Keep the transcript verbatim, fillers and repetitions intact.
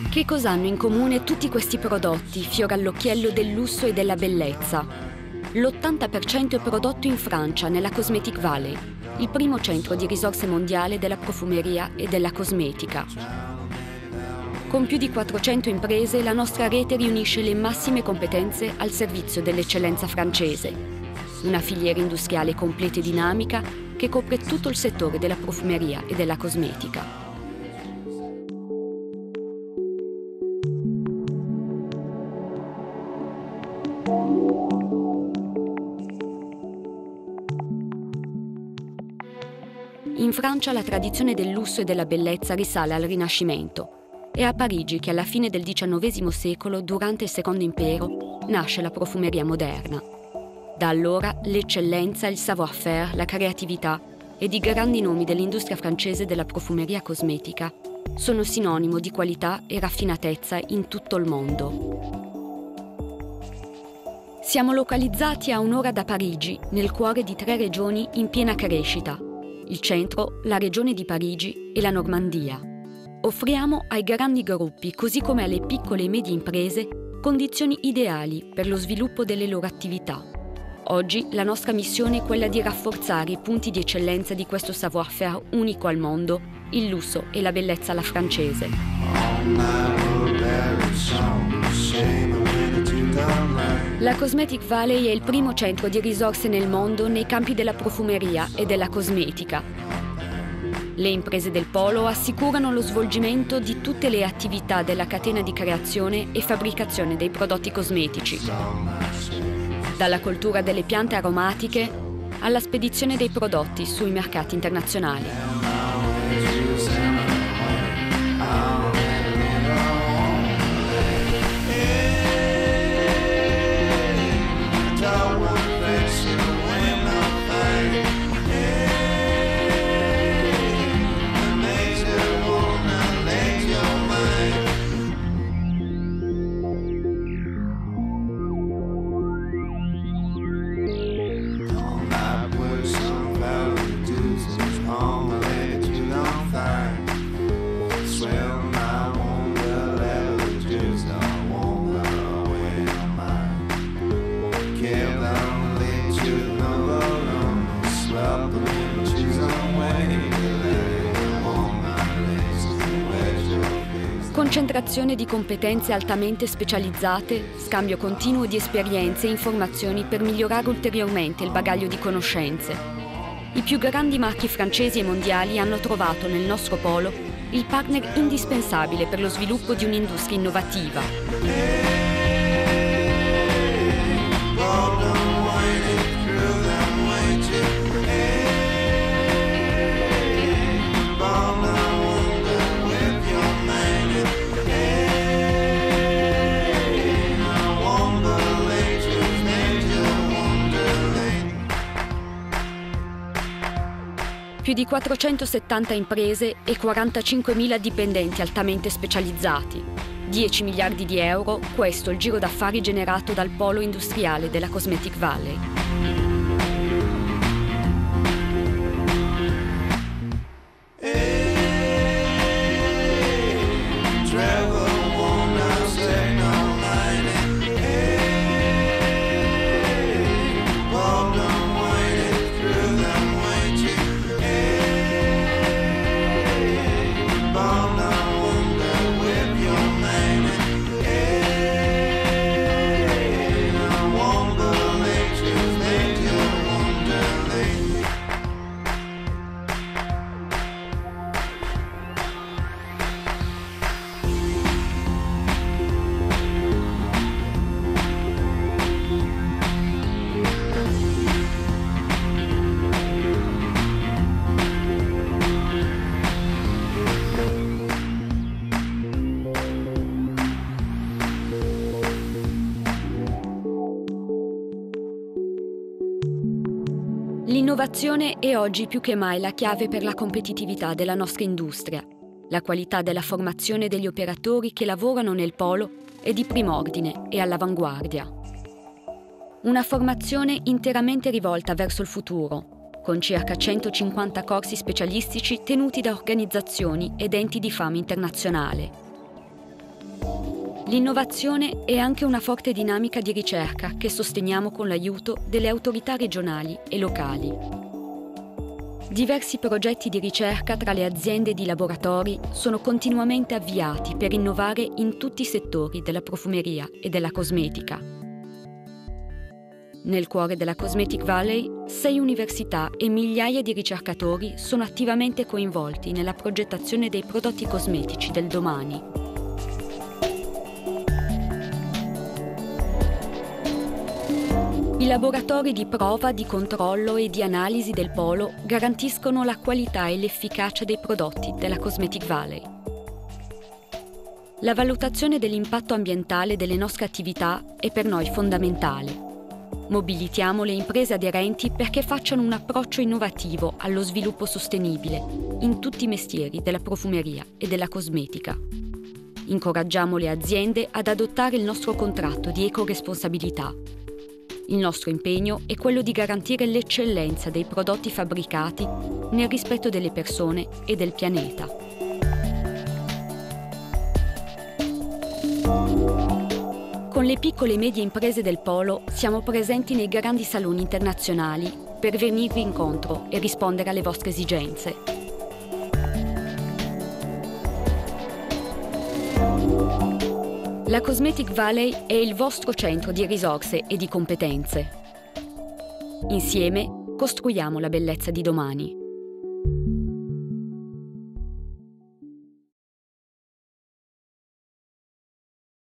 Che cosa hanno in comune tutti questi prodotti, fiore all'occhiello del lusso e della bellezza? L'ottanta per cento è prodotto in Francia, nella Cosmetic Valley, il primo centro di risorse mondiale della profumeria e della cosmetica. Con più di quattrocento imprese, la nostra rete riunisce le massime competenze al servizio dell'eccellenza francese. Una filiera industriale completa e dinamica che copre tutto il settore della profumeria e della cosmetica. In Francia la tradizione del lusso e della bellezza risale al Rinascimento. È a Parigi che alla fine del diciannovesimo secolo, durante il Secondo Impero, nasce la profumeria moderna. Da allora l'eccellenza, il savoir-faire, la creatività ed i grandi nomi dell'industria francese della profumeria cosmetica sono sinonimo di qualità e raffinatezza in tutto il mondo. Siamo localizzati a un'ora da Parigi, nel cuore di tre regioni in piena crescita: il centro, la regione di Parigi e la Normandia. Offriamo ai grandi gruppi, così come alle piccole e medie imprese, condizioni ideali per lo sviluppo delle loro attività. Oggi la nostra missione è quella di rafforzare i punti di eccellenza di questo savoir-faire unico al mondo, il lusso e la bellezza alla francese. La Cosmetic Valley è il primo centro di risorse nel mondo nei campi della profumeria e della cosmetica. Le imprese del polo assicurano lo svolgimento di tutte le attività della catena di creazione e fabbricazione dei prodotti cosmetici, dalla coltura delle piante aromatiche alla spedizione dei prodotti sui mercati internazionali. Concentrazione di competenze altamente specializzate, scambio continuo di esperienze e informazioni per migliorare ulteriormente il bagaglio di conoscenze. I più grandi marchi francesi e mondiali hanno trovato nel nostro polo il partner indispensabile per lo sviluppo di un'industria innovativa. Più di quattrocentosettanta imprese e quarantacinquemila dipendenti altamente specializzati. dieci miliardi di euro, questo è il giro d'affari generato dal polo industriale della Cosmetic Valley. L'innovazione è oggi più che mai la chiave per la competitività della nostra industria. La qualità della formazione degli operatori che lavorano nel polo è di prim'ordine e all'avanguardia. Una formazione interamente rivolta verso il futuro, con circa centocinquanta corsi specialistici tenuti da organizzazioni ed enti di fama internazionale. L'innovazione è anche una forte dinamica di ricerca che sosteniamo con l'aiuto delle autorità regionali e locali. Diversi progetti di ricerca tra le aziende ed i laboratori sono continuamente avviati per innovare in tutti i settori della profumeria e della cosmetica. Nel cuore della Cosmetic Valley, sei università e migliaia di ricercatori sono attivamente coinvolti nella progettazione dei prodotti cosmetici del domani. I laboratori di prova, di controllo e di analisi del polo garantiscono la qualità e l'efficacia dei prodotti della Cosmetic Valley. La valutazione dell'impatto ambientale delle nostre attività è per noi fondamentale. Mobilitiamo le imprese aderenti perché facciano un approccio innovativo allo sviluppo sostenibile in tutti i mestieri della profumeria e della cosmetica. Incoraggiamo le aziende ad adottare il nostro contratto di ecoresponsabilità. Il nostro impegno è quello di garantire l'eccellenza dei prodotti fabbricati nel rispetto delle persone e del pianeta. Con le piccole e medie imprese del Polo siamo presenti nei grandi saloni internazionali per venirvi incontro e rispondere alle vostre esigenze. La Cosmetic Valley è il vostro centro di risorse e di competenze. Insieme costruiamo la bellezza di domani.